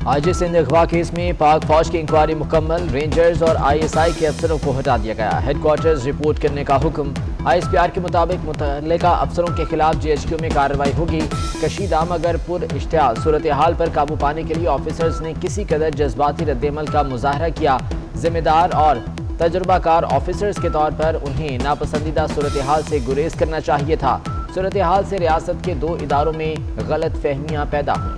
आज सिंध अगवा केस में पाक फौज की इंक्वायरी मुकम्मल, रेंजर्स और ISI के अफसरों को हटा दिया गया। हेडक्वार्टर्स रिपोर्ट करने का हुक्म। ISPR के मुताबिक मुतल्लिका अफसरों के खिलाफ GHQ में कार्रवाई होगी। कशीदा मगर पुर इश्तियाल सूरत हाल पर काबू पाने के लिए ऑफिसर्स ने किसी कदर जज्बाती रद्देमल का मुजाहरा किया। जिम्मेदार और तजुर्बाकार ऑफिसर्स के तौर पर उन्हें नापसंदीदा सूरत हाल से गुरेज करना चाहिए था। सूरत हाल से रियासत के 2 इदारों में गलत फहमियाँ पैदा हुई।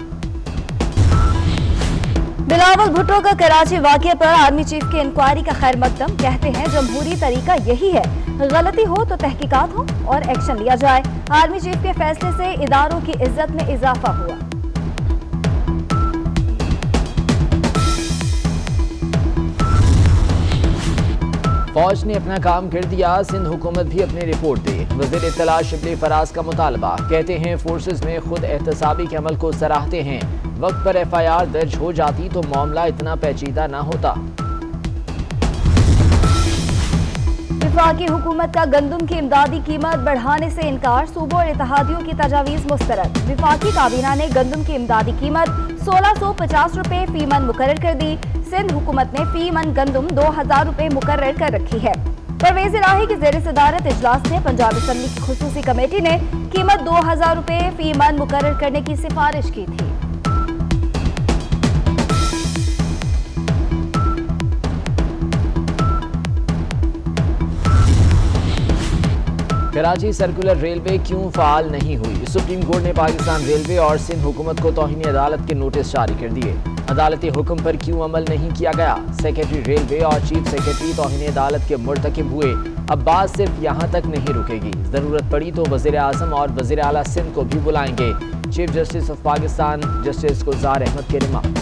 बिलावल भुट्टो का कराची वाक़े पर आर्मी चीफ की इंक्वायरी का खैर मकदम। कहते हैं जमहूरी तरीका यही है, गलती हो तो तहकीकात हो और एक्शन लिया जाए। आर्मी चीफ के फैसले से इदारों की इज्जत में इजाफा हुआ। फौज ने अपना काम कर दिया, सिंध हुकूमत भी अपनी रिपोर्ट दे। वज़ीर इत्तला शिबली फराज का मुतालबा। कहते हैं फोर्सेस में खुद एहतसाबी के अमल को सराहते हैं। वक्त पर FIR दर्ज हो जाती तो मामला इतना पेचीदा ना होता। वफाकी हुकूमत का गंदम की इमदादी कीमत बढ़ाने से इनकार, सूबों और इत्तेहादियों की तजावीज़ मुस्तरद। वफाकी काबीना ने गंदम की इमदादी कीमत 1650 रुपए फी मन मुकर्रर कर दी। सिंध हुकूमत ने फी मन गंदम 2000 रुपए मुकर्रर कर रखी है। परवेज इलाही की ज़ेर सदारत इजलास में पंजाब असम्बली की खुसूसी कमेटी ने कीमत 2000 रुपए फी मन मुकर्रर करने की सिफारिश की थी। कराची सर्कुलर रेलवे क्यों फ़ाल नहीं हुई? सुप्रीम कोर्ट ने पाकिस्तान रेलवे और सिंध हुकूमत को तौहीन अदालत के नोटिस जारी कर दिए। अदालती हुक्म पर क्यों अमल नहीं किया गया? सेक्रेटरी रेलवे और चीफ सेक्रेटरी तौहीन अदालत के मुर्तकिब हुए। अब बात सिर्फ यहाँ तक नहीं रुकेगी, ज़रूरत पड़ी तो वज़ीर आज़म और वज़ीर आला सिंध को भी बुलाएंगे। Chief justice of Pakistan justice Gulzar Ahmed के रिमार्क्स।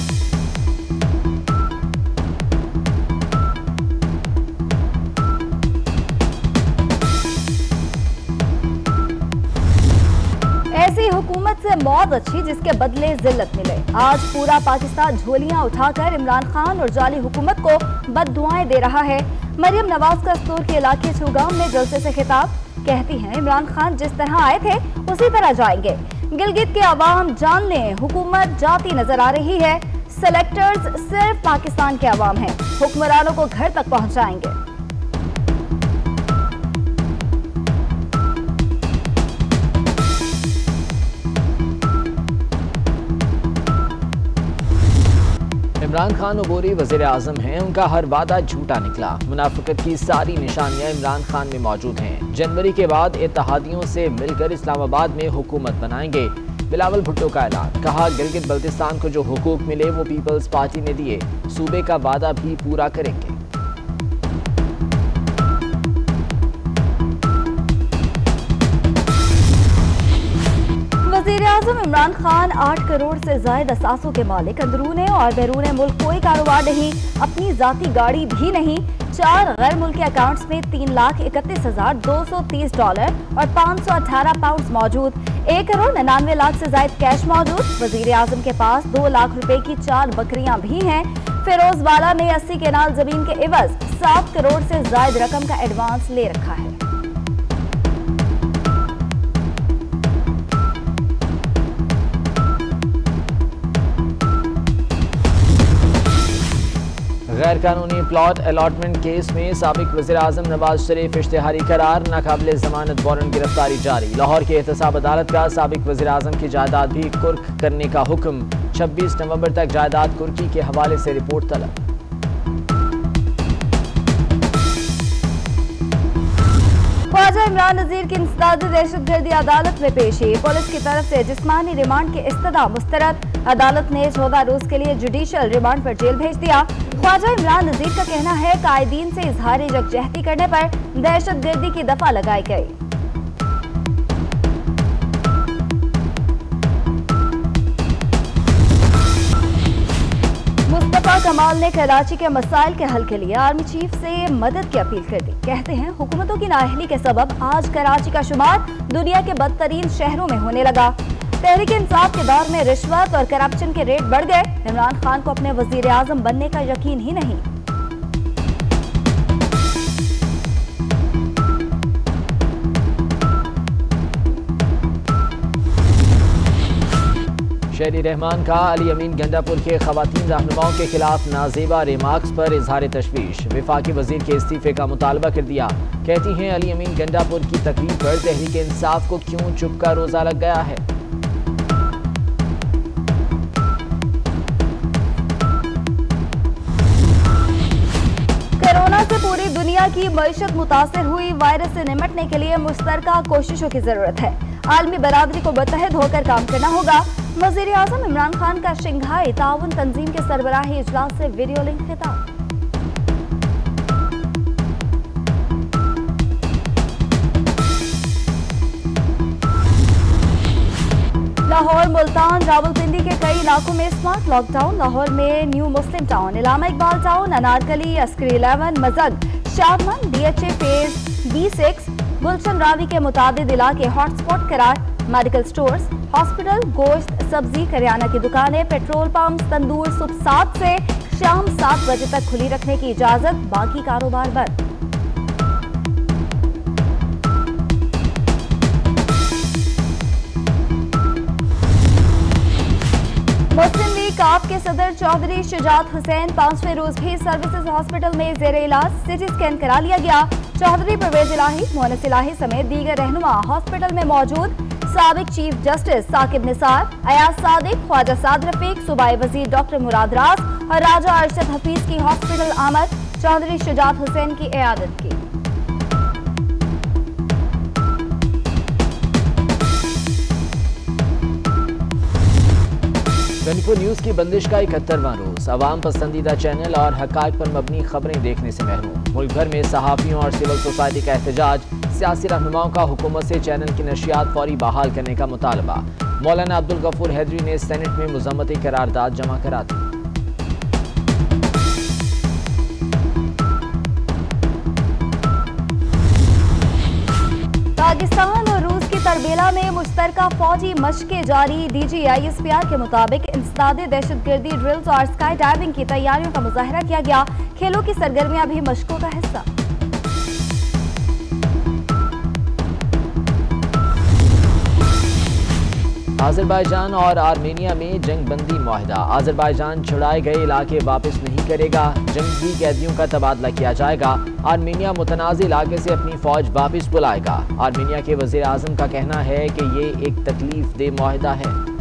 ऐसी हुकूमत से मौत अच्छी जिसके बदले जिल्लत मिले। आज पूरा पाकिस्तान झोलियां उठाकर इमरान खान और जाली हुकूमत को बददुआएं दे रहा है। मरियम नवाज का स्तूर के इलाके छुगाम में जलसे से खिताब। कहती हैं इमरान खान जिस तरह आए थे उसी तरह जाएंगे। गिलगित के अवाम जान लें हुकूमत जाती नजर आ रही है। सेलेक्टर्स सिर्फ पाकिस्तान के अवाम हैं, हुक्मरानों को घर तक पहुंचाएंगे। इमरान खान अबूरी वज़ीर आज़म हैं, उनका हर वादा झूठा निकला। मुनाफिकत की सारी निशानियां इमरान खान में मौजूद हैं। जनवरी के बाद इत्तेहादियों से मिलकर इस्लामाबाद में हुकूमत बनाएंगे। बिलावल भुट्टो का ऐलान। कहा गिलगित बल्तिस्तान को जो हुकूक मिले वो पीपल्स पार्टी ने दिए, सूबे का वादा भी पूरा करेंगे। वज़ीर आज़म इमरान खान 8 करोड़ से ज़ायद असासों के मालिक। अंदरूने और बैरून मुल्क कोई कारोबार नहीं, अपनी ज़ाती गाड़ी भी नहीं। 4 गैर मुल्की अकाउंट्स में $3,31,230 और 518 पाउंड मौजूद। 1 करोड़ 99 लाख से ज़ायद कैश मौजूद। वज़ीर आज़म के पास 2 लाख रुपए की 4 बकरियां भी हैं। फिरोजवाला ने 80 केनाल जमीन के एवज 7 करोड़ से ज़ायद रकम का एडवांस ले रखा है। गैर कानूनी प्लॉट अलॉटमेंट केस में साबिक वज़ीर आज़म नवाज शरीफ इश्तिहारी करार, नाकाबिले ज़मानत वारंट गिरफ्तारी जारी। लाहौर की एहतसाब अदालत का साबिक वज़ीर आज़म की जायदाद भी कुर्क करने का हुक्म। 26 नवंबर तक जायदाद कुर्की के हवाले से रिपोर्ट तलब। ख्वाजा इमरान नज़ीर की इंसदादी दहशतगर्दी अदालत में पेशी। पुलिस की तरफ से जिस्मानी रिमांड की इस्तदा मुस्तरद। अदालत ने 14 रोज के लिए जुडिशल रिमांड पर जेल भेज दिया। ख्वाजा इमरान नज़ीर का कहना है कायदीन से इजहार यकजहती करने पर दहशतगर्दी की दफा लगाई गई। मुस्तफा कमाल ने कराची के मसाइल के हल के लिए आर्मी चीफ से मदद की अपील कर दी। कहते हैं हुकूमतों की नाअहली के सबब आज कराची का शुमार दुनिया के बदतरीन शहरों में होने लगा। तहरीक इंसाफ के दौर में रिश्वत और करप्शन के रेट बढ़ गए। इमरान खान को अपने वजीर आजम बनने का यकीन ही नहीं। शेरी रहमान का अली अमीन गंडापुर के खवातीन रहनुमाओं के खिलाफ नाजेबा रिमार्क्स पर इजहार तशवीश। वफाकी वजीर के इस्तीफे का मुतालबा कर दिया। कहती हैं अली अमीन गंडापुर की तकरीर पर तहरीक इंसाफ को क्यों चुप का रोजा लग गया है। कोरोना से पूरी दुनिया की मईशत मुतासिर हुई। वायरस से निपटने के लिए मुश्तरका कोशिशों की जरूरत है। आलमी बरादरी को मुत्तहिद होकर काम करना होगा। वज़ीर-ए-आज़म इमरान खान का शंघाई ताउन तंजीम के सरबराही इजलास से वीडियो लिंक खिताब। लाहौर, मुल्तान, रावलपिंडी के कई इलाकों में स्मार्ट लॉकडाउन। लाहौर में New Muslim Town, Allama Iqbal Town, Anarkali, Askari 11, मजग, Shadman, DHA phase B6, Gulshan Ravi के मुताबिद इलाके हॉटस्पॉट करार। मेडिकल स्टोर्स, हॉस्पिटल, गोश्त, सब्जी, करियाना की दुकानें, पेट्रोल पंप, तंदूर सुबह 7 से शाम 7 बजे तक खुली रखने की इजाजत, बाकी कारोबार बंद। मुस्लिम लीग काफ के सदर चौधरी शुजात हुसैन 5वें रोज भी सर्विसेज हॉस्पिटल में जेर इलाज। सिटी स्कैन करा लिया गया। चौधरी परवेज इलाही, मोहनस इलाही समेत दीगर रहनुमा हॉस्पिटल में मौजूद। साबिक चीफ जस्टिस साकिब निसार, अयाज सादिक, ख्वाजा साद रफीक, सूबाई वजीर डॉक्टर मुराद राज और राजा अरशद हफीज की हॉस्पिटल आमद। चौधरी शुजात हुसैन की इयादत की। 24 न्यूज की बंदिश का 71वां रोज। अवाम पसंदीदा चैनल और हकायक पर मबनी खबरें देखने से महरूम। मुल्क भर में सहाफ़ियों और सिविल सोसाइटी का एहतजाज। सियासी रहनुमाओं का हुकूमत से चैनल की नशियात फौरी बहाल करने का मुतालबा। मौलाना अब्दुल गफूर हैदरी ने सेनेट में मुज़म्मती करारदाद जमा करा दी। पाकिस्तान और रूस की तरबेला में मुश्तरका फौजी मशकें जारी। DG ISPR के मुताबिक इंसदादे दहशतगर्दी ड्रिल्स और स्काई डाइविंग की तैयारियों का मुजाहरा किया गया। खेलों की सरगर्मियां भी मशकों का हिस्सा। आज़रबाईजान और आर्मेनिया में जंग बंदी मुआहिदा। आज़रबाईजान छुड़ाए गए इलाके वापस नहीं करेगा। जंगी कैदियों का तबादला किया जाएगा। आर्मेनिया मुतनाज़ इलाके से अपनी फौज वापस बुलाएगा। आर्मेनिया के वज़ीर आज़म का कहना है कि ये एक तकलीफ दे मुआहिदा है।